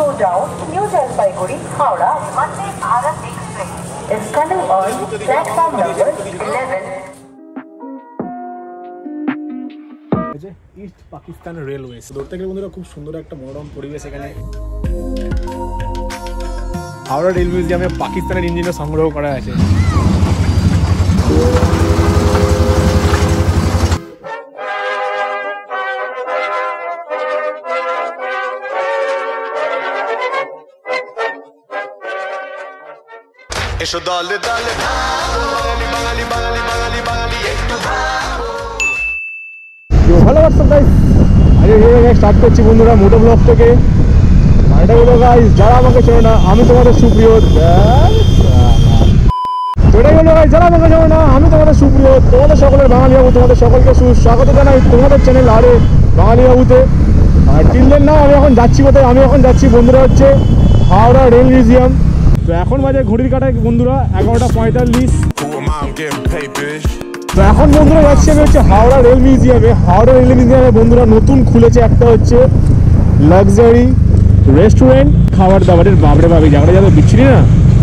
down New Jalpaiguri Howrah Vande Bharat Express is coming on platform number 11. East Pakistan railway ধরতে গেলে বন্ধুরা খুব সুন্দর একটা মনোরম পরিবেশ এখানে। হাওড়া রেল মিউজিয়ামে পাকিস্তানের ইঞ্জিনও সংগ্রহ করা আছে। এসো দলে দলে বাঙালি বাঙালি বাঙালি বাঙালি বাঙালি একটু ভালো হোয়াটসঅ্যাপ গাইস, আজকে স্টার্ট করছি বন্ধুরা মোটো ব্লগ থেকে। এটা হলো গাইস, যারা আমাকে চেনে না আমি তোমাদের সুপ্রিয়। এটাই হলো গাইস, যারা আমাকে চেনে না আমি তোমাদের সুপ্রিয়, তোমাদের সকলের বাঙালি বাবু, তোমাদের সকলকে সুস্বাগত জানাই তোমাদের চ্যানেল আরে বাঙালি বাবুতে। আর চিনলেন না আমি এখন যাচ্ছি কোথায়? আমি এখন যাচ্ছি বন্ধুরা হচ্ছে হাওড়া রেল মিউজিয়াম। তো এখন বাজে ঘড়ির কাটায় বন্ধুরা 11:45। তো এখন বন্ধুরা যাচ্ছি আমি হচ্ছে হাওড়া রেল মিউজিয়ামে। হাওড়া রেল মিউজিয়ামে বন্ধুরা নতুন খুলেছে একটা হচ্ছে লাক্সারি রেস্টুরেন্ট, খাবার দাবারের বাবরে বাবি জায়গাটা যাতে বিচ্ছিরি না।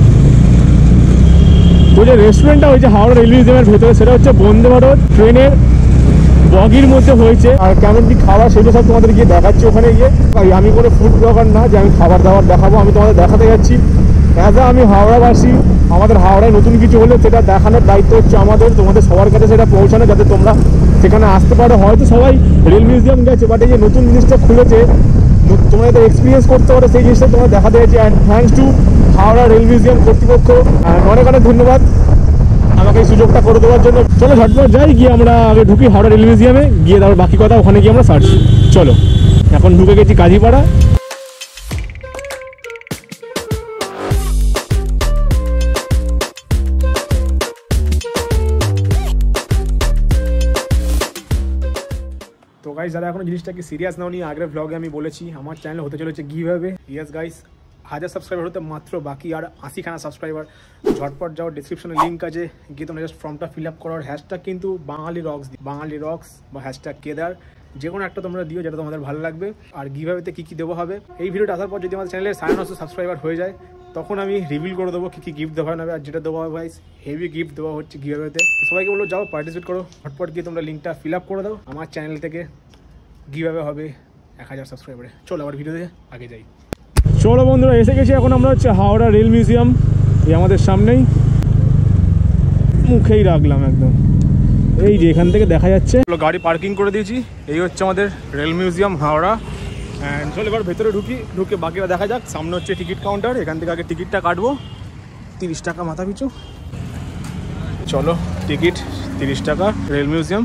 তো যে রেস্টুরেন্টটা হয়েছে হাওড়া রেল মিউজিয়ামের ভেতরে, সেটা হচ্ছে বন্দে ভারত ট্রেনের বগির মধ্যে হয়েছে। আর কেমন কি খাবার সেগুলো সব তোমাদের গিয়ে দেখাচ্ছি ওখানে গিয়ে। আমি কোনো ফুড ব্লগার না যে আমি খাবার দাবার দেখাবো, আমি তোমাদের দেখাতে যাচ্ছি অ্যাজ আমি হাওড়াবাসী। আমাদের হাওড়ায় নতুন কিছু হলে সেটা দেখানোর দায়িত্ব হচ্ছে আমাদের, তোমাদের সবার কাছে সেটা পৌঁছানো, যাতে তোমরা সেখানে আসতে পারো। হয়তো সবাই রেল মিউজিয়াম গেছে, বাট এই যে নতুন জিনিসটা খুলেছে তোমরা যাতে এক্সপিরিয়েন্স করতে পারো সেই জিনিসটা তোমরা দেখাতে যাচ্ছি। And thanks to Howrah rail museum কর্তৃপক্ষ, অনেক অনেক ধন্যবাদ আমাকে এই সুযোগটা করে দেওয়ার জন্য। চলো ঝটপট যাই, গিয়ে আমরা আগে ঢুকি হাওড়া রেল মিউজিয়ামে, গিয়ে তারপর বাকি কথা ওখানে গিয়ে আমরা সার্চ। চলো এখন ঢুকে গেছি কাজীপাড়া। তো গাইস, যারা এখন জিনিসটাকে সিরিয়াস নাও নিয়ে আগের ব্লগে আমি বলেছি আমার চ্যানেল হতে চলেছে গিভঅ্যাওয়ে। ইয়েস গাইস, 1000 সাবস্ক্রাইবার হতে মাত্র বাকি আর 80খানা সাবস্ক্রাইবার। ঝটপট যাও, ডিসক্রিপশনে লিঙ্ক আছে, গিয়ে তোমরা জাস্ট ফর্মটা ফিল আপ করার হ্যাশট্যাগ কিন্তু বাঙালি রক্স বা হ্যাশট্যাগ কেদার, যে কোনো একটা তোমরা দিও যেটা তোমাদের ভালো লাগবে। আর গিভঅ্যাওয়েতে কী কী দেওয়া হবে এই ভিডিওটা আসার পর যদি আমাদের চ্যানেলের 950 সাবস্ক্রাইবার হয়ে যায় তখন আমি রিভিল করে দেবো কী কী গিফট দেওয়া হবে। আর যেটা দেওয়া হবে গাইস হেভি গিফট দেওয়া হচ্ছে গিভঅ্যাওয়েতে। সবাইকে বলো যাও পার্টিসিপেট করো, ঝটপট গিয়ে তোমরা লিঙ্কটা ফিল আপ করে দাও। আমার চ্যানেল থেকে গিভঅ্যাওয়ে হবে 1000 সাবস্ক্রাইবারে। চলো আবার ভিডিওতে আগে যাই। চলো বন্ধুরা, এসে গেছি এখন আমরা হচ্ছে হাওড়া রেল মিউজিয়াম। এই আমাদের সামনেই, মুখেই রাখলাম একদম, এই যে এখান থেকে দেখা যাচ্ছে। গাড়ি পার্কিং করে দিয়েছি, এই হচ্ছে আমাদের রেল মিউজিয়াম হাওড়া। অ্যান্ড চলো এবার ভেতরে ঢুকে বাকিটা দেখা যাক। সামনে হচ্ছে টিকিট কাউন্টার, এখান থেকে আগে টিকিটটা কাটবো 30 টাকা মাথা পিছু। চলো টিকিট 30 টাকা, রেল মিউজিয়াম।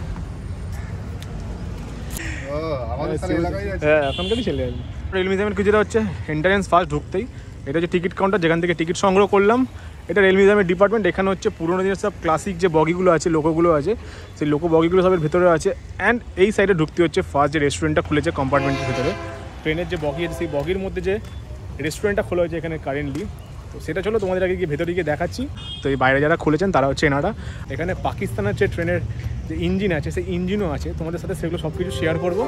হ্যাঁ এখনকারই ছেলে যাবে। রেল মিউজিয়ামের কিছুটা হচ্ছে এন্ট্রান্স ফার্স্ট ঢুকতেই এটা হচ্ছে টিকিট কাউন্টার, যেখান থেকে টিকিট সংগ্রহ করলাম। এটা রেল মিউজিয়ামের ডিপার্টমেন্ট। এখানে হচ্ছে পুরোনো দিনের সব ক্লাসিক যে বগিগুলো আছে, লোকোগুলো আছে, সেই লোকো বগিগুলো সবের ভেতরে আছে। অ্যান্ড এই সাইডে ঢুকতে হচ্ছে ফার্স্ট যে রেস্টুরেন্টটা খুলেছে কম্পার্টমেন্টের ভেতরে, ট্রেনের যে বগি আছে সেই বগির মধ্যে যে রেস্টুরেন্টটা খোলা হয়েছে এখানে কারেন্টলি। তো সেটা চলো তোমাদের আগে গিয়ে ভেতরে গিয়ে দেখাচ্ছি। তো এই বাইরে যারা খুলেছেন তারা হচ্ছে এনারা। এখানে পাকিস্তানের যে ট্রেনের যে ইঞ্জিন আছে সেই ইঞ্জিনও আছে, তোমাদের সাথে সেগুলো সব কিছু শেয়ার করবো।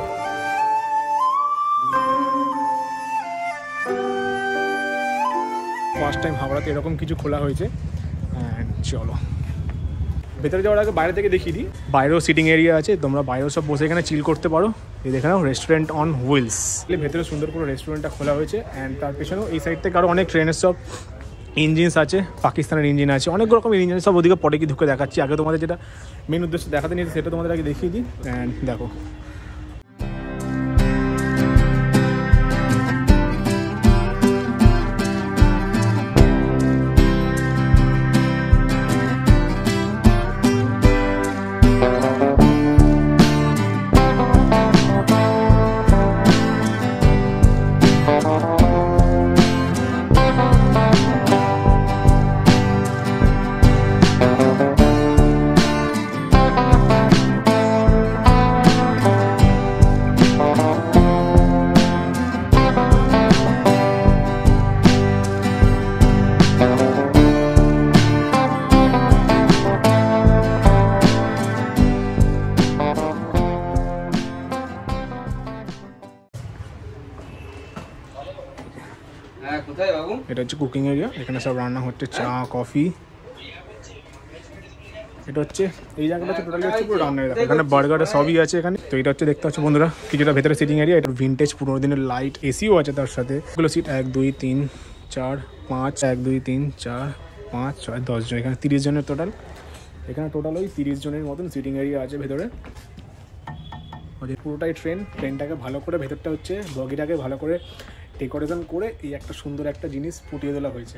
ফার্স্ট টাইম হাওড়াতে এরকম কিছু খোলা হয়েছে। অ্যান্ড চলো ভেতরে যাওয়ার আগে বাইরে থেকে দেখিয়ে দিই। বাইরেও সিটিং এরিয়া আছে, তোমরা বাইরেও সব বসে এখানে চিল করতে পারো। এই দেখে নাও, রেস্টুরেন্ট অন হুইলস। ভেতরে সুন্দর করে রেস্টুরেন্টটা খোলা হয়েছে। অ্যান্ড তার পেছনেও এই সাইড থেকে আরও অনেক ট্রেনের সব ইঞ্জিনস আছে, পাকিস্তানের ইঞ্জিন আছে, অনেক রকমের ইঞ্জিন সব ওদিকে পরে কি ঢুকে দেখাচ্ছি। আগে তোমাদের যেটা মেন উদ্দেশ্য দেখাতে নিয়েছে সেটা তোমাদের আগে দেখিয়ে দিই। অ্যান্ড দেখো এটা হচ্ছে কুকিং এরিয়া, এখানে সব রান্না হচ্ছে, চা কফি। এটা হচ্ছে এই জায়গাটা হচ্ছে টোটালি হচ্ছে পুরো রান্নার এরিয়া, এখানে বার্গার সবই আছে এখানে। তো এটা হচ্ছে দেখতে পাচ্ছ বন্ধুরা কিছুটা ভেতরে সিটিং এরিয়া, এটা ভিন্টেজ পুরোনো দিনের লাইট, এসিও আছে তার সাথে। এগুলো সিট 1 2 3 4 5 1 2 3 4 5 6 10 জন, এখানে 30 জনের টোটাল। এখানে টোটাল ওই 30 জনের মতন সিটিং এরিয়া আছে ভেতরে। পুরোটাই ট্রেনটাকে ভালো করে ভেতরটা হচ্ছে বগিটাকে ভালো করে ডেকোরেশন করে এই একটা সুন্দর একটা জিনিস ফুটিয়ে তোলা হয়েছে।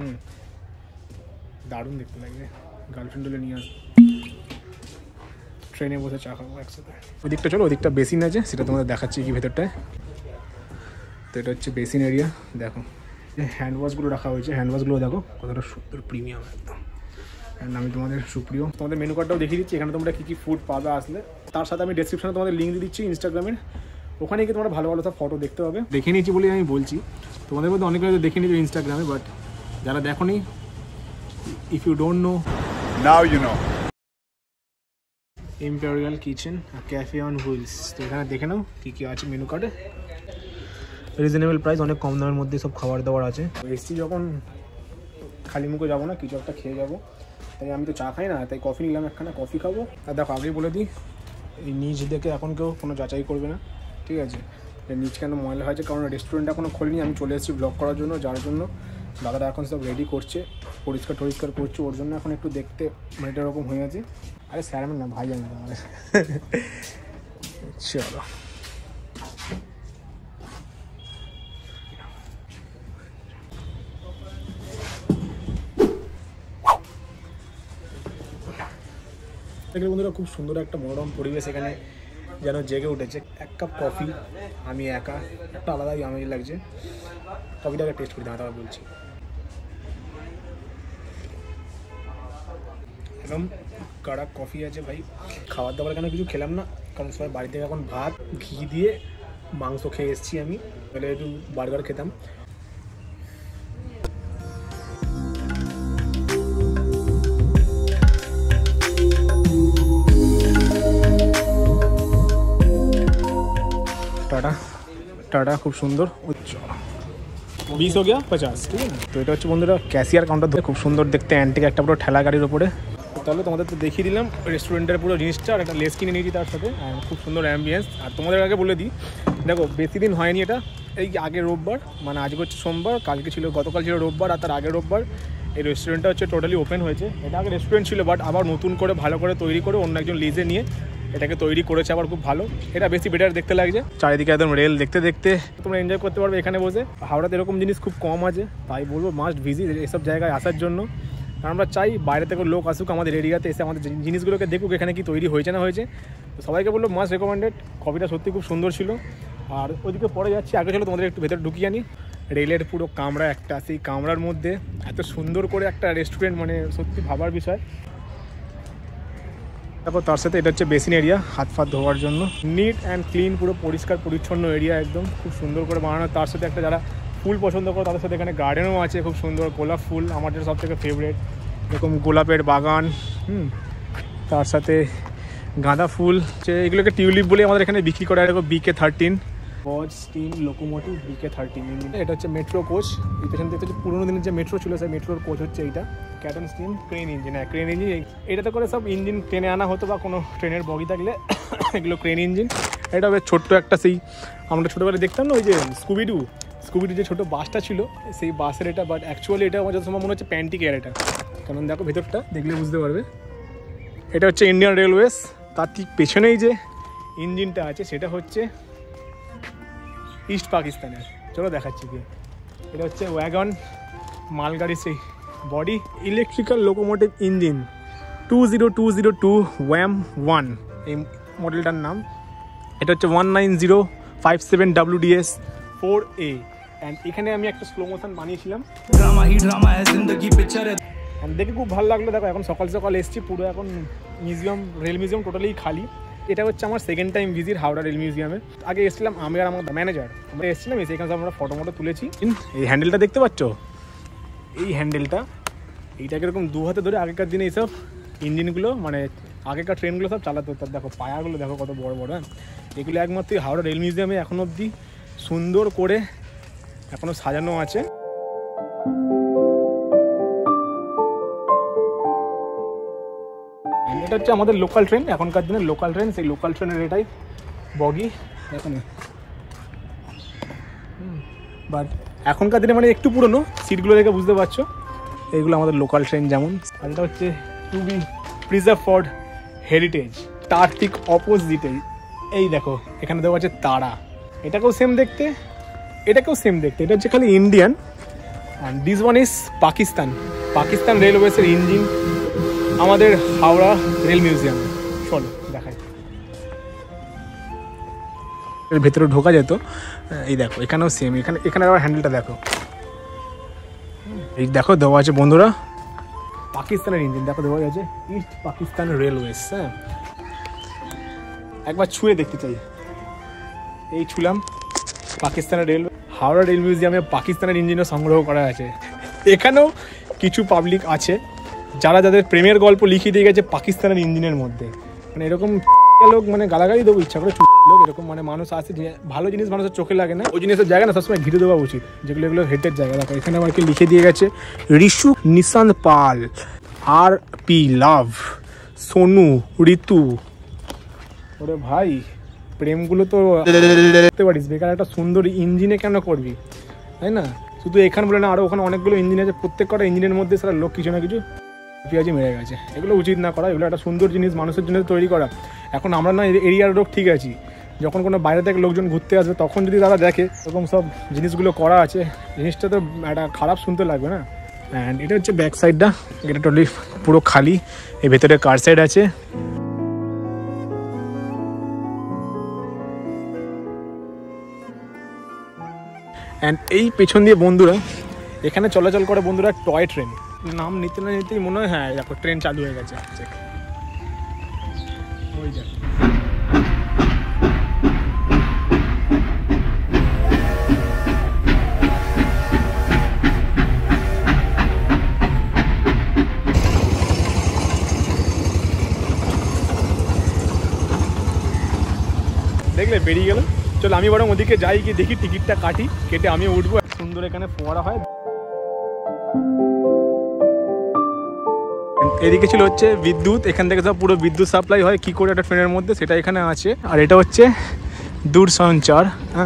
দারুণ দেখতে লাগবে, গার্লফ্রেন্ড হলে নিয়ে আসবো, ট্রেনে বসে চা খাবো একসাথে। ওই দিকটা চলো, ওদিকটা বেসিন আছে, সেটা তোমাদের দেখাচ্ছি কি ভেতরটায়। তো এটা হচ্ছে বেসিন এরিয়া, দেখো হ্যান্ড ওয়াশগুলো রাখা হয়েছে, হ্যান্ড ওয়াশগুলো দেখো কতটা সুন্দর প্রিমিয়াম একদম। অ্যান্ড আমি তোমাদের সুপ্রিয়, তোমাদের মেনু কার্ডটাও দেখিয়ে দিচ্ছি, এখানে তোমরা কী কী ফুড পাবে আসলে। তার সাথে আমি ডেসক্রিপশনে তোমাদের লিঙ্ক দিয়ে দিচ্ছি ইনস্টাগ্রামের, ওখানে গিয়ে তোমরা ভালো ভালো সব ফটো দেখতে পাবে। দেখে নিয়েছি বলেই আমি বলছি, তোমাদের মধ্যে অনেকে হয়তো দেখে নিয়েছো ইনস্টাগ্রামে, বাট যারা দেখো নি, if you don't know, Now you know. Imperial kitchen cafe on wheels. তো এখানে দেখে নাও কী কী আছে মেনু কার্ডে, রিজনেবল প্রাইস, অনেক কম দামের মধ্যে সব খাবার দাবার আছে। এসছি যখন খালি মুখে যাবো না, কিছু একটা খেয়ে যাবো, তাই আমি তো চা খাই না, তাই কফি নিলাম, একখানা কফি খাবো। আর দেখো আগেই বলে দিই, এই নিচ দেখে এখন কেউ কোনো যাচাই করবে না, ঠিক আছে? নিচ কেন ময়লা হয়েছে, কারণ রেস্টুরেন্ট এখনও খোলেনি, আমি চলে এসেছি ব্লগ করার জন্য, যার জন্য দাদারা এখন সব রেডি করছে, পরিষ্কার করছে, ওর জন্য এখন একটু দেখতে মানে এরকম হয়ে আছে। আরে স্যার আমি না ভাই আমি আমাদের চলো। বন্ধুরা খুব সুন্দর একটা মনোরম পরিবেশ এখানে যেন জেগে উঠেছে। এক কাপ কফি, আমি একা, একটা আলাদাই আমেজ লাগছে। কফিটাকে টেস্ট করি, দাঁড়া বলছি, একদম কড়া কফি আছে ভাই। খাবার দাবার কেন কিছু খেলাম না, কারণ সবাই বাড়ি থেকে এখন ভাত ঘি দিয়ে মাংস খেয়ে এসেছি, আমি তাহলে একটু বার্গার খেতাম। টাটা টাটা, খুব সুন্দর। 20 हो गया 50, ঠিক আছে। তো এটা হচ্ছে বন্ধুরা ক্যাশিয়ার কাউন্টার, খুব সুন্দর দেখতে, অ্যান্টিক একটা পুরো ঠেলা গাড়ির ওপরে। তাহলে তোমাদের তো দেখিয়ে দিলাম রেস্টুরেন্টের পুরো জিনিসটা, আর একটা লেস কিনে নিয়েছি তার সাথে, খুব সুন্দর অ্যাম্বিয়েন্স। আর তোমাদের আগে বলে দিই, দেখো বেশি দিন হয়নি, এটা এই আগের রোববার, মানে আজকে হচ্ছে সোমবার, কালকে ছিল, গতকাল ছিল রোববার, আর তার আগের রোববার এই রেস্টুরেন্টটা হচ্ছে টোটালি ওপেন হয়েছে। এটা আগে রেস্টুরেন্ট ছিল, বাট আবার নতুন করে ভালো করে তৈরি করে অন্য একজন লিজে নিয়ে এটাকে তৈরি করেছে, আবার খুব ভালো, এটা বেশি বেটার দেখতে লাগছে। চারিদিকে একদম রেল দেখতে দেখতে তোমরা এনজয় করতে পারবে এখানে বসে। হাওড়াতে এরকম জিনিস খুব কম আছে, তাই বলবো মাস্ট ভিজিট এসব জায়গায় আসার জন্য। কারণ আমরা চাই বাইরে থেকে লোক আসুক আমাদের এরিয়াতে, এসে আমাদের জিনিসগুলোকে দেখুক এখানে কি তৈরি হয়েছে না হয়েছে। তো সবাইকে বললো মাস্ট রেকমেন্ডেড, কফিটা সত্যি খুব সুন্দর ছিল। আর ওইদিকে পরে যাচ্ছি, আগে চলো তোমাদের একটু ভেতরে ঢুকিয়ে আনি। রেলের পুরো কামরা একটা, সেই কামরার মধ্যে এত সুন্দর করে একটা রেস্টুরেন্ট, মানে সত্যি ভাবার বিষয়। তারপর তার সাথে এটা হচ্ছে বেসিন এরিয়া, হাত ফাত ধোয়ার জন্য, নিট অ্যান্ড ক্লিন, পুরো পরিষ্কার পরিচ্ছন্ন এরিয়া, একদম খুব সুন্দর করে বানানো। তার সাথে একটা যারা ফুল পছন্দ করে তাদের সাথে এখানে গার্ডেনও আছে, খুব সুন্দর গোলাপ ফুল আমার যেটা সবথেকে ফেভারিট, এরকম গোলাপের বাগান, তার সাথে গাঁদা ফুল, এগুলোকে টিউলিপ বলে আমাদের এখানে বিক্রি করা, এরকম BK13 বজ স্টিম লোকোমোটিভ BK13 ইঞ্জিন। এটা হচ্ছে মেট্রো কোচ, এই পেছন দেখতে হচ্ছে পুরোনো দিনের যে মেট্রো ছিল সেই মেট্রোর কোচ হচ্ছে এইটা, ক্যাটন স্টিম ক্রেন ইঞ্জিন। হ্যাঁ ক্রেন ইঞ্জিন, এটাতে করে সব ইঞ্জিন ট্রেনে আনা হতো, বা কোনো ট্রেনের বগি থাকলে এগুলো ক্রেন ইঞ্জিন। এটা বেশ ছোট্ট একটা, সেই আমরা ছোটোবেলায় দেখতাম না ওই যে স্কুবিডু যে ছোটো বাসটা ছিল, সেই বাসের এটা, বাট অ্যাকচুয়ালি এটা আমার যত সময় মনে হচ্ছে প্যান্টিক এয়ার এটা, কারণ দেখো ভেতরটা দেখলে বুঝতে পারবে। এটা হচ্ছে ইন্ডিয়ান রেলওয়েজ, তার ঠিক পেছনেই যে ইঞ্জিনটা আছে সেটা হচ্ছে ইস্ট পাকিস্তানের, চলো দেখাচ্ছি কি। এটা হচ্ছে ওয়াগন মালগাড়ির সেই body, electrical locomotive engine 20202 WAM1 এই মডেলটার নাম। এটা হচ্ছে 19057 WDS 4A। অ্যান্ড এখানে আমি একটা স্লো মোশন বানিয়েছিলাম, অ্যান্ড দেখে খুব ভালো লাগলো। দেখো এখন সকাল সকাল এসছি, পুরো এখন মিউজিয়াম, রেল মিউজিয়াম টোটালি খালি। এটা হচ্ছে আমার second time visit Howrah rail মিউজিয়ামে। আগে এসেছিলাম আমি আর আমার ম্যানেজার, আমরা এসেছিলাম, এখানে আমরা ফটো তুলেছি। এই হ্যান্ডেলটা দেখতে পাচ্ছ, এই হ্যান্ডেলটা, এইটাকে এরকম দু হাতে ধরে আগেকার দিনে এইসব ইঞ্জিনগুলো, মানে আগেকার ট্রেনগুলো সব চালাতে হতো। দেখো পায়াগুলো দেখো কত বড় বড়, হ্যাঁ এগুলো একমাত্র হাওড়া রেল মিউজিয়ামে এখন অবধি সুন্দর করে এখনো সাজানো আছে। এটা হচ্ছে আমাদের লোকাল ট্রেন, এখনকার দিনের লোকাল ট্রেন। সেই লোকাল ট্রেনের এটাই বগি দেখো না, বাট এখনকার দিনে মানে একটু পুরনো, সিটগুলো দেখে বুঝতে পারছো এইগুলো আমাদের লোকাল ট্রেন যেমন। আর এটা হচ্ছে to be preserve for heritage. তার ঠিক অপোজিটে এই দেখো এখানে দেওয়া আছে তারা, এটাকেও সেম দেখতে, এটাকেও সেম দেখতে। এটা হচ্ছে খালি Indian, and this one is Pakistan. Pakistan রেলওয়েসের ইঞ্জিন আমাদের হাওড়া রেল মিউজিয়াম। চলো দেখাই, এর ভেতরে ঢোকা যেত। এই দেখো এখানেও সেম, এখানে আবার হ্যান্ডেলটা দেখো, এই দেখো দেওয়া আছে বন্ধুরা পাকিস্তানের ইঞ্জিন। দেখো দেওয়া আছে ইস্ট পাকিস্তান রেলওয়েজ। হ্যাঁ, একবার ছুঁয়ে দেখতে চাই। এই ছুলাম পাকিস্তানের রেল, হাওড়া রেল মিউজিয়ামে পাকিস্তানের ইঞ্জিনও সংগ্রহ করা আছে। এখানেও কিছু পাবলিক আছে যারা যাদের প্রেমের গল্প লিখিয়ে দিয়ে গেছে পাকিস্তানের ইঞ্জিনের মধ্যে। মানে এরকম লোক মানে গালাগালি দেবো ইচ্ছা করে লোক, এরকম মানে মানুষ আছে যে ভালো জিনিস মানুষের চোখে লাগে না, ওই জিনিসের জায়গা না সবসময় ঘিরে দেওয়া উচিত, যেগুলো এগুলো হেটের জায়গা। দেখো এখানে আবার কি লিখে দিয়ে গেছে, ঋষু নিশান্ত পাল, আর পি লাভ, সোনু, ঋতু। ওরে ভাই প্রেমগুলো তো দেখতে পারিস, বেকার একটা সুন্দর ইঞ্জিনে কেন করবি, তাই না? শুধু এখানে বলে না, আরও ওখানে অনেকগুলো ইঞ্জিন আছে, প্রত্যেক কটা ইঞ্জিনের মধ্যে সারা লোক কিছু না কিছু পেঁয়াজি মেরে গেছে। এগুলো উচিত না করা, এগুলো একটা সুন্দর জিনিস মানুষের জন্য তৈরি করা। এখন আমরা না এরিয়ার লোক ঠিক আছি, যখন কোনো বাইরে থেকে লোকজন ঘুরতে আসবে তখন যদি তারা দেখে এরকম সব জিনিসগুলো করা আছে, জিনিসটা তো একটা খারাপ শুনতে লাগবে না। অ্যান্ড এটা হচ্ছে ব্যাক সাইডটা, এটা টোটালি পুরো খালি, এর ভেতরে কার সাইড আছে। অ্যান্ড এই পেছন দিয়ে বন্ধুরা এখানে চলাচল করে বন্ধুরা টয় ট্রেন। নাম নিতে না নিতেই মনে হয় হ্যাঁ দেখো ট্রেন চালু হয়ে গেছে। ওই যা দেখলে বেরিয়ে গেল। চলো আমি বরং ওদিকে যাই, গিয়ে দেখি টিকিটটা কাটি, কেটে আমি উঠবো। সুন্দর এখানে ফোয়ারা হয়। এদিকে ছিল হচ্ছে বিদ্যুৎ, এখান থেকে সব পুরো বিদ্যুৎ সাপ্লাই হয় কি করে একটা ট্রেনের মধ্যে, সেটা এখানে আছে। আর এটা হচ্ছে দূরসঞ্চার।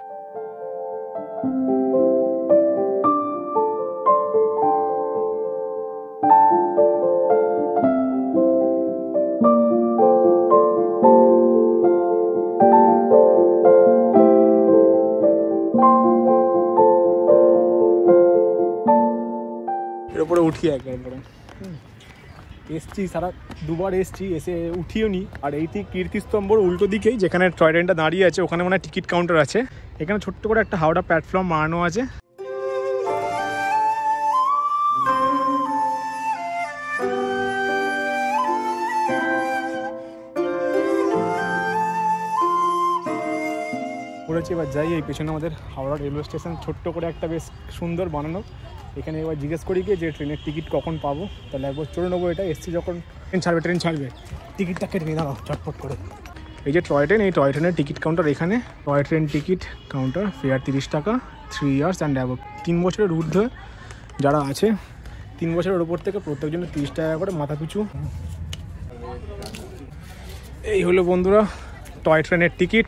এর উপরে উঠি একবার করে এসছি, সারা দুবার এসছি, এসে উঠিও নি। আর এইটি কীর্তিস্তম্ভর উল্টো দিকেই যেখানে টয় ট্রেনটা দাঁড়িয়ে আছে ওখানে মানে টিকিট কাউন্টার আছে। এখানে ছোট্ট করে একটা হাওড়া প্ল্যাটফর্ম বানানো আছে। পড়েছি, এবার যাই। এই পেছনে আমাদের হাওড়া রেলওয়ে স্টেশন, ছোট্ট করে একটা বেশ সুন্দর বানানো। এখানে এবার জিজ্ঞেস করি যে ট্রেনের টিকিট কখন পাবো, তাহলে একবার চলে নেবো। এটা এসছি যখন ট্রেন ছাড়বে টিকিটটা কেটে নিয়ে দাঁড়াও চটপট করে। এই যে টয় ট্রেন, এই টয় ট্রেনের টিকিট কাউন্টার এখানে। Toy train ticket counter, fare 30 টাকা, 3 ইয়ার্স অ্যান্ড অ্যাবভ। 3 বছরের ঊর্ধ্বে যারা আছে, 3 বছরের ওপর থেকে প্রত্যেকজনের 30 টাকা করে মাথা পিছু। এই হলো বন্ধুরা টয় ট্রেনের টিকিট।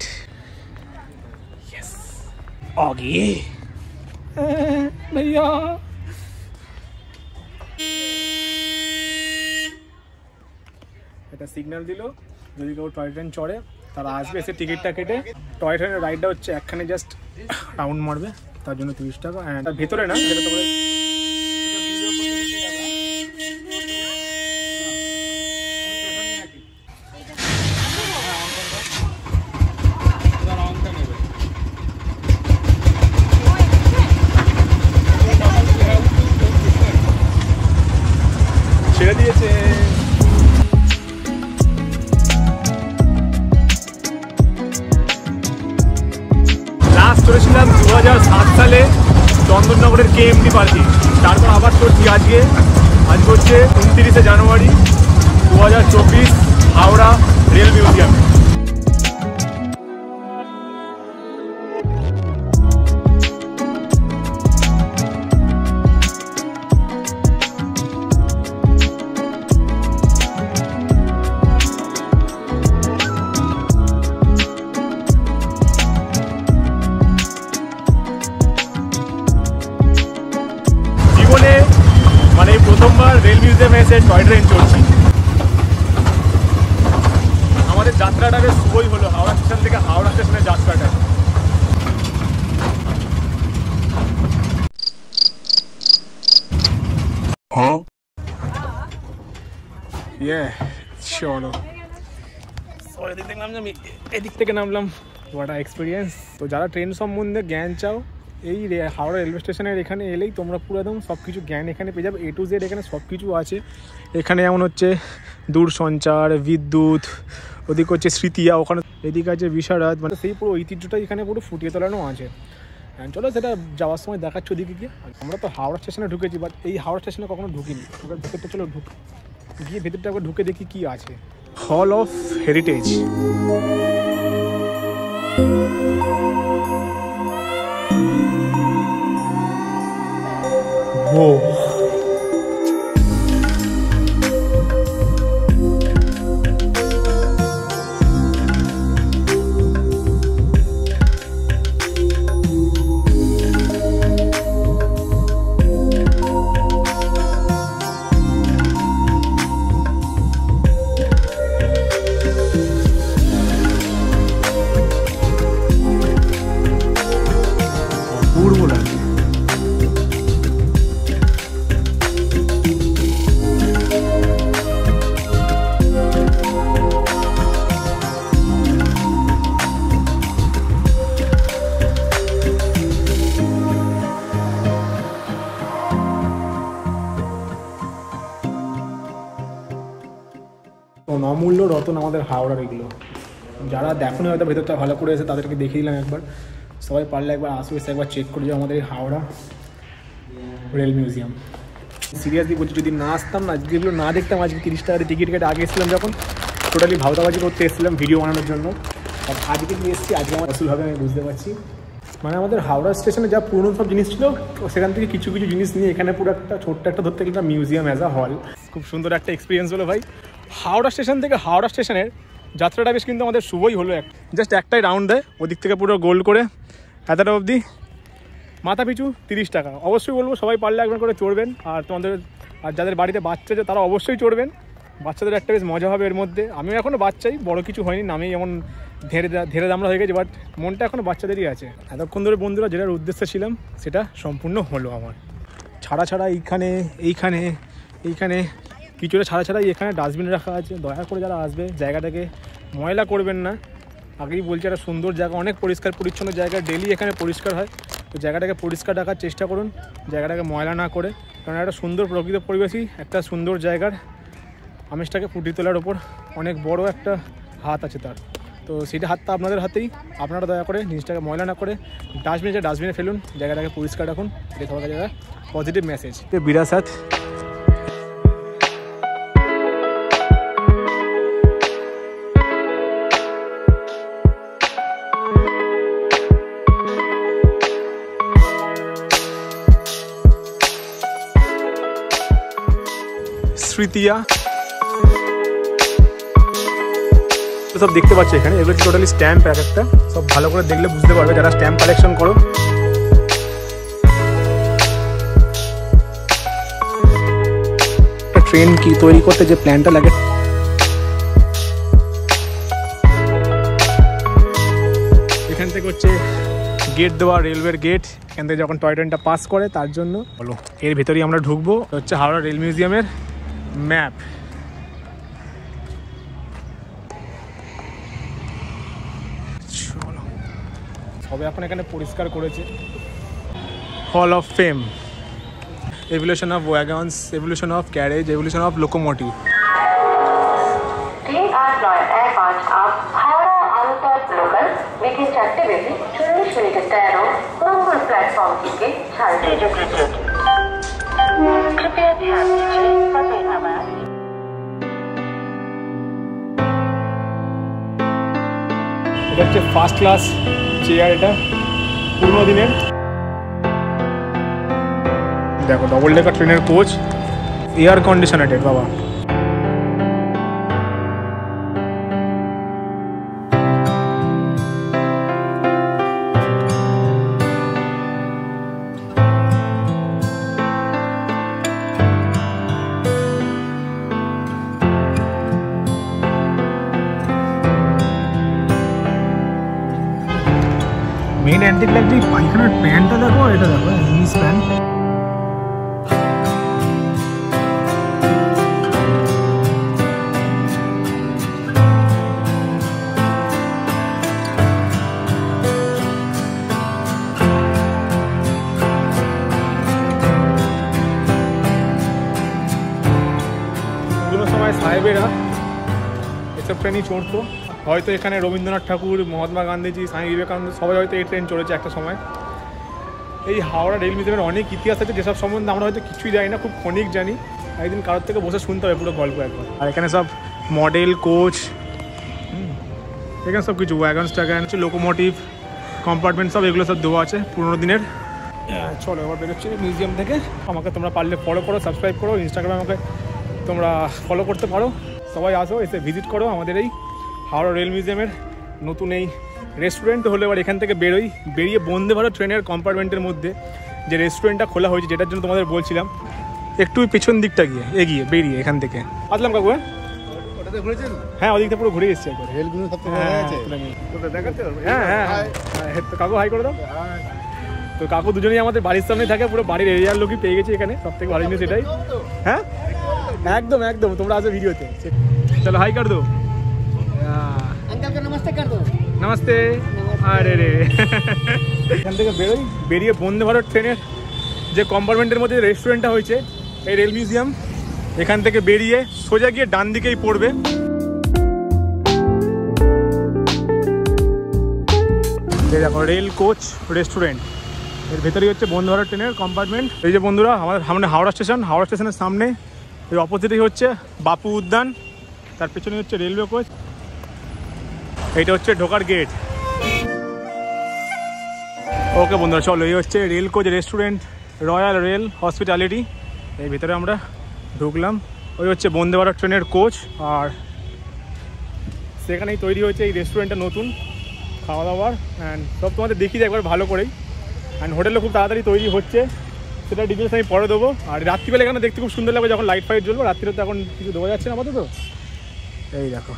आगे भैया এটা সিগন্যাল দিল, যদি কেউ টয় ট্রেন চড়ে তারা আসবে, এসে টিকিটটা কেটে। টয় ট্রেনের রাইডটা হচ্ছে একখানে জাস্ট রাউন্ড মারবে, তার জন্য 30 টাকা। অ্যান্ড ভেতরে না, যেটা তোমরা ছেড়ে দিয়েছে। লাস্ট করেছিলাম 2007 সালে চন্দননগরের KMT পার্কে, তারপর আবার চলছি আজকে হচ্ছে 29শে জানুয়ারি 2024 হাওড়া রেল মিউজিয়ামে। রেল মিউজিয়ামে এসে টয় ট্রেন চলছি। আমাদের যাত্রাটা বেশ শুভই হলো হাওড়া স্টেশন থেকে হাওড়া স্টেশনের যাত্রাটা। চলো এদিক থেকে নামলাম, এদিক থেকে নামলাম। What a experience. তো যারা ট্রেন সম্বন্ধে জ্ঞান চাও, এই হাওড়া রেলওয়ে স্টেশনের এখানে এলেই তোমরা পুরো একদম সব কিছু জ্ঞান এখানে পেয়ে যাবে। A to Z এখানে সব কিছু আছে। এখানে যেমন হচ্ছে দূরসঞ্চার, বিদ্যুৎ, ওদিকে হচ্ছে স্মৃতিয়া, ওখানে এদিকে আছে বিশারদ, মানে সেই পুরো ঐতিহ্যটা এখানে পুরো ফুটিয়ে তোলানো আছে। চলো সেটা যাওয়ার সময় দেখাচ্ছ ওদিকে গিয়ে। আমরা তো হাওড়া স্টেশনে ঢুকেছি, বাট এই হাওড়া স্টেশনে কখনো ঢুকিনি। ওখানে ভেতরটা চলো গিয়ে ভেতরটা একবার ঢুকে দেখি কি আছে। Hall of heritage. ও অমূল্য রতন আমাদের হাওড়ার এগুলো। যারা দেখোনি হয়তো ভেতরটা ভালো করে এসে তাদেরকে দেখিয়ে দিলাম একবার। সবাই পারলে একবার আসো, এসে একবার চেক করে যাও আমাদের এই হাওড়া রেল মিউজিয়াম। সিরিয়াসলি বলছি, যদি না আসতাম না, আজকে এগুলো না দেখতাম, আজকে 30 টাকার টিকিট কেটে আগে এসেছিলাম যখন টোটালি ভাওতাবাজি করতে এসেছিলাম ভিডিও বানানোর জন্য। আর আজকে কি এসেছি, আজকে আমার আসলভাবে আমি বুঝতে পারছি। মানে আমাদের হাওড়া স্টেশনে যা পুরনো সব জিনিস ছিল, সেখান থেকে কিছু কিছু জিনিস নিয়ে এখানে পুরো একটা ছোট্ট একটা ধরতে গেলে একটা মিউজিয়াম অ্যাজ আ হল। খুব সুন্দর একটা এক্সপিরিয়েন্স হলো ভাই। হাওড়া স্টেশন থেকে হাওড়া স্টেশনের যাত্রাটা বেশ কিন্তু আমাদের শুভই হলো। জাস্ট একটাই রাউন্ড দেয় ওদিক থেকে পুরো গোল করে এতটা অবধি, মাথা পিছু 30 টাকা। অবশ্যই বলবো সবাই পারলে একবার করে চড়বেন। আর যাদের বাড়িতে বাচ্চা আছে তারা অবশ্যই চড়বেন। বাচ্চাদের একটা বেশ মজা হবে এর মধ্যে। আমিও এখনও বাচ্চাই, বড় কিছু হয়নি, নামেই এমন ধীরে দামড়া হয়ে গেছে, বাট মনটা এখনও বাচ্চাদেরই আছে। এতক্ষণ ধরে বন্ধুরা যেটার উদ্দেশ্যে ছিলাম সেটা সম্পূর্ণ হলো আমার। ছাড়া এইখানে কিছুটা ছাড়াই এখানে ডাস্টবিন রাখা আছে। দয়া করে যারা আসবে জায়গাটাকে ময়লা করবেন না। আগেই বলছি, একটা সুন্দর জায়গা, অনেক পরিষ্কার পরিচ্ছন্ন জায়গা, ডেলি এখানে পরিষ্কার হয়। তো জায়গাটাকে পরিষ্কার রাখার চেষ্টা করুন, জায়গাটাকে ময়লা না করে। কারণ একটা সুন্দর প্রকৃত পরিবেশই একটা সুন্দর জায়গার আমেজটাকে ফুটিয়ে তোলার ওপর অনেক বড় একটা হাত আছে তার। তো সেটা হাতটা আপনাদের হাতেই। আপনারা দয়া করে জিনিসটাকে ময়লা না করে ডাস্টবিনে ফেলুন, জায়গাটাকে পরিষ্কার রাখুন। এটা সবার কাছে পজিটিভ মেসেজ। বিরাসাত স্মৃতিয়া সব দেখতে পাচ্ছি এখানে। এগুলো টোটালি স্ট্যাম্প, এক একটা সব ভালো করে দেখলে বুঝতে পারবে যারা স্ট্যাম্প কালেকশন করো। ট্রেন কি তৈরি করতে যে প্ল্যানটা লাগে, এখান থেকে হচ্ছে গেট দেওয়া, রেলওয়ের গেট। এখান থেকে যখন টয় ট্রেনটা পাস করে তার জন্য বলো এর ভেতরেই আমরা ঢুকবো। হচ্ছে হাওড়া রেল মিউজিয়ামের ম্যাপ। সবে এখন এখানে পরিষ্কার করেছে। Hall of fame, evolution of wagons, evolution of carriage, evolution of locomotive. এটা হচ্ছে ফার্স্ট ক্লাস চেয়ার, এটা পুরনো দিনের। দেখো ডবল ডেকার ট্রেনের কোচ, এয়ার কন্ডিশনারেড বাবা। প্যান্ট দেখলে একটি পায়খানার প্যান্টটা দেখো, এটা দেখো ইংলিশ প্যান্ট। কোনো সময় সাহেবেরা এসব ট্রেনই চড়তো। হয়তো এখানে রবীন্দ্রনাথ ঠাকুর, মহাত্মা গান্ধীজি, স্বামী বিবেকানন্দ সবাই হয়তো এই ট্রেন চলেছে একটা সময়। এই হাওড়া রেল মিউজিয়ামের অনেক ইতিহাস আছে যেসব সম্বন্ধে আমরা হয়তো কিছুই জানি না, খুব ক্ষণিক জানি। একদিন কারোর থেকে বসে শুনতে হবে পুরো গল্প একবার। আর এখানে সব মডেল, কোচ, এখানে সব কিছু ওয়াগন স্ট্যাগন, লোকোমোটিভ, কম্পার্টমেন্ট সব এগুলো সব দেওয়া আছে পুরোনো দিনের। চলো এবার বেরোচ্ছি মিউজিয়াম থেকে। আমাকে তোমরা পারলে ফলো করো, সাবস্ক্রাইব করো, ইনস্টাগ্রামে আমাকে তোমরা ফলো করতে পারো। সবাই আসো, এসে ভিজিট করো আমাদের এই হাওড়া রেল মিউজিয়ামের নতুন এই রেস্টুরেন্ট। হলে এবার এখান থেকে বেরিয়ে বন্দে ভারত ট্রেনের কম্পার্টমেন্টের মধ্যে যে রেস্টুরেন্টটা খোলা হয়েছে, যেটার জন্য তোমাদের বলছিলাম, একটু পেছন দিকটা এগিয়ে বেরিয়ে এখান থেকে আসলাম। কাকু হ্যাঁ, ওদিক থেকে পুরো ঘুরে এসেছি একবার। হ্যাঁ হ্যাঁ হ্যাঁ, কাকু হাই করে দাও। তো কাকু দুজনেই আমাদের বাড়ির সামনে থাকে, পুরো বাড়ির এরিয়ার লোকই পেয়ে গেছি এখানে, সব থেকে ভালো জিনিস এটাই। হ্যাঁ একদম একদম, তোমরা আসো ভিডিওতে। চলো হাই কর দো, नमस्ते कर दो। নমস্তে। আরে রে, এখান থেকে বেরিয়ে বন্দে ভারত ট্রেনের যে কম্পার্টমেন্টের মধ্যে রেস্টুরেন্টটা হয়েছে এই রেল মিউজিয়াম, এখান থেকে বেরিয়ে সোজা গিয়ে ডান দিকেই পড়বে। দেখো রেল কোচ রেস্টুরেন্ট, এর ভেতরেই হচ্ছে বন্দে ভারত ট্রেনের কম্পার্টমেন্ট। এই যে বন্ধুরা, আমাদের সামনে হাওড়া স্টেশনের সামনে এই অপোজিটেই হচ্ছে বাপু উদ্যান, তার পেছনে হচ্ছে রেলওয়ে কোচ। এইটা হচ্ছে ঢোকার গেট। ওকে বন্ধুরা, চলো এই হচ্ছে rail coach restaurant, royal rail hospitality. এই ভিতরে আমরা ঢুকলাম। ওই হচ্ছে বন্দে ভারত ট্রেনের কোচ, আর সেখানেই তৈরি হয়েছে এই রেস্টুরেন্টটা নতুন খাওয়া দাওয়ার। অ্যান্ড সব তোমাদের দেখিয়ে একবার ভালো করেই। অ্যান্ড হোটেলও খুব তাড়াতাড়ি তৈরি হচ্ছে, সেটা ডিটেলস আমি পরে দেবো। আর রাত্রিবেলা এখানে দেখতে খুব সুন্দর লাগবে যখন লাইট ফাইট জ্বলবো। রাত্রিরে তো এখন কিছু দেওয়া যাচ্ছে না আপাতত। এই দেখো,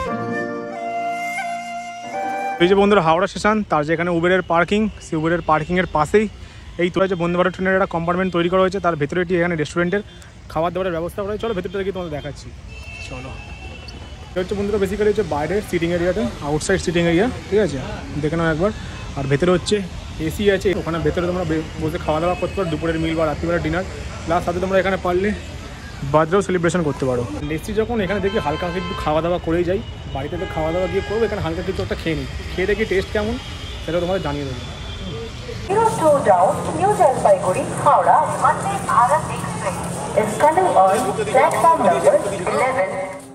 এই যে বন্ধুরা হাওড়া স্টেশন, তার যেখানে উবেরের পার্কিং, সেই উবেরের পার্কিংয়ের পাশেই এই তো যে বন্দে ভারত ট্রেনের একটা কম্পার্টমেন্ট তৈরি করা হয়েছে, তার ভেতরে এটি এখানে রেস্টুরেন্টের খাবার দাবারের ব্যবস্থা করা হয়। চলো ভেতরটা দেখি তোমাদের দেখাচ্ছি। চলো, এটা হচ্ছে বন্ধুরা বেসিক্যালি হচ্ছে বাইরের সিটিং এরিয়াটা, আউটসাইড সিটিং এরিয়া, ঠিক আছে, দেখে নাও একবার। আর ভেতরে হচ্ছে এসি আছে, ওখানে ভেতরে তোমরা বসে খাওয়া দাওয়া করতে পারো, দুপুরের মিল বা রাত্রিবেলা ডিনার। প্লাস সাথে তোমরা এখানে পারলে বার্থডেও সেলিব্রেশন করতে পারো। এসি যখন এখানে দেখি হালকা একটু খাওয়া দাওয়া করেই যাই, বাড়িতে তো খাওয়া দাওয়া গিয়ে করবো, এখানে হালকা কিছু একটা খেয়ে নিই, খেয়ে দেখি টেস্ট কেমন সেটা তোমাদের জানিয়ে দেবো। 02 down, New Jalpaiguri, Howrah, Vande Bharat Express is coming on platform number 11.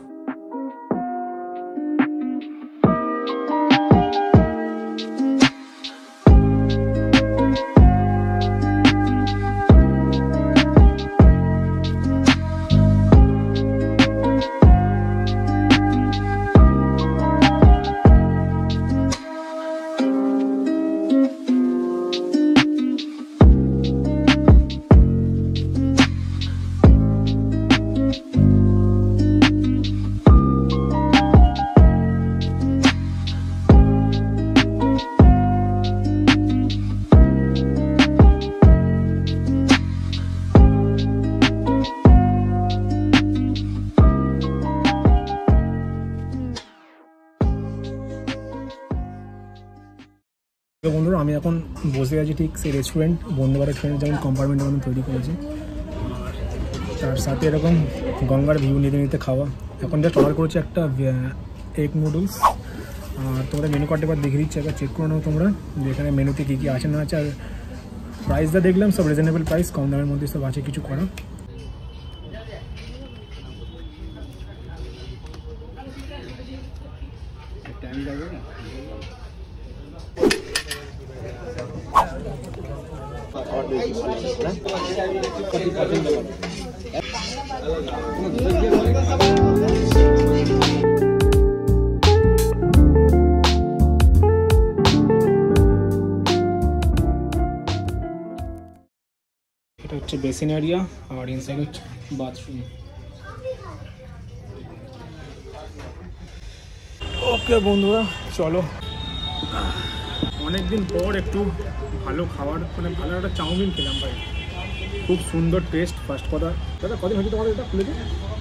বন্ধুরা, আমি এখন বসে আছি ঠিক সেই রেস্টুরেন্ট বন্দে ভারত ট্রেনের যেমন কম্পার্টমেন্ট যেমন তৈরি করেছে, তার সাথে এরকম গঙ্গার ভিউ নিতে নিতে খাওয়া। এখন জাস্ট অর্ডার করেছি একটা এগ নুডলস। আর তোমাদের মেনু কার্ডটা এবার দেখে দিচ্ছি, একবার চেক করে নাও তোমরা যে এখানে মেনুতে কী কী আছে না আছে। আর প্রাইসটা দেখলাম সব রিজনেবল প্রাইস, কম দামের মধ্যে সব আছে কিছু করা। এটা হচ্ছে বেসিন এরিয়া, আর ইনসাইড হচ্ছে বাথরুম। ওকে বন্ধুরা, চলো অনেকদিন পর একটু ভালো খাবার, মানে ভালো একটা চাউমিন খেলাম ভাই, খুব সুন্দর টেস্ট। ফার্স্ট কথা দাদা, কদিন হয়েছে তোমাদের এটা খুলেছে?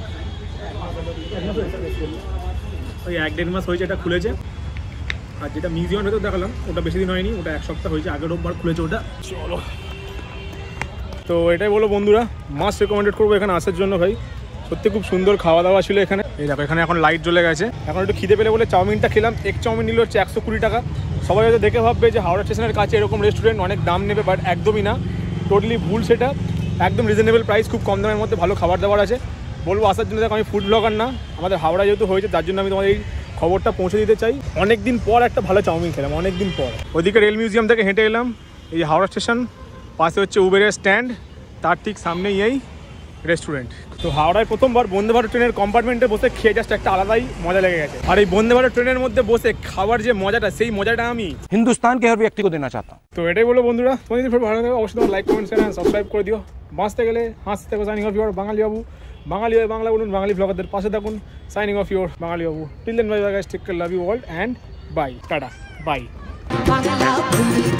ওই 1-1.5 মাস হয়েছে এটা খুলেছে। আর যেটা মিউজিয়ামের ভেতর দেখালাম ওটা বেশি দিন হয়নি, ওটা 1 সপ্তাহ হয়েছে, আগের রোববার খুলেছে ওটা। চলো, তো এটাই বলো বন্ধুরা, মাস্ট রেকমেন্ডেড করবো এখানে আসার জন্য ভাই, সত্যি খুব সুন্দর খাওয়া দাওয়া ছিল এখানে। এই দেখো এখানে এখন লাইট জ্বলে গেছে, এখন একটু খিদে পেলে বলে চাউমিনটা খেলাম। এক চাউমিন নিল হচ্ছে 120 টাকা। সবাই হয়তো দেখে ভাববে যে হাওড়া স্টেশনের কাছে এরকম রেস্টুরেন্ট অনেক দাম নেবে, বাট একদমই না, টোটালি ভুল সেটা। একদম রিজনেবল প্রাইস, খুব কম দামের মধ্যে ভালো খাবার দাবার আছে। বলবো আসার জন্য, দেখো আমি ফুড ব্লগার না, আমাদের হাওড়া যেহেতু হয়েছে তার জন্য আমি তোমাদের এই খবরটা পৌঁছে দিতে চাই। অনেকদিন পর একটা ভালো চাউমিন খেলাম, অনেকদিন পর। ওইদিকে রেল মিউজিয়াম থেকে হেঁটে এলাম, এই হাওড়া স্টেশন, পাশে হচ্ছে উবেরের স্ট্যান্ড, তার ঠিক সামনেই এই রেস্টুরেন্ট। তো হাওড়ায় প্রথমবার বন্দে ভারত ট্রেনের কম্পার্টমেন্টে বসে খেয়ে জাস্ট একটা আলাদাই মজা লেগে গেছে। আর এই বন্দে ভারত ট্রেনের মধ্যে বসে খাবার যে মজাটা, সেই মজাটা আমি हिंदुस्तान के हर व्यक्ति को देना चाहता हूँ। তো এটাই বলো বন্ধুরা, তোমাদের যদি ভালো লাগে অবশ্যই তোমার like, comment, share and subscribe করে দিও। বাঁচতে গেলে হাসতে থাকো। সাইনিং অফ ইউর বাঙালি বাবু। বাঙালি হয়ে বাংলা বলুন, বাঙালি ব্লগারদের পাশে থাকুন। Signing off your Bangali Babu. Till then bye bye guys, take care, love you all and bye, tata, by.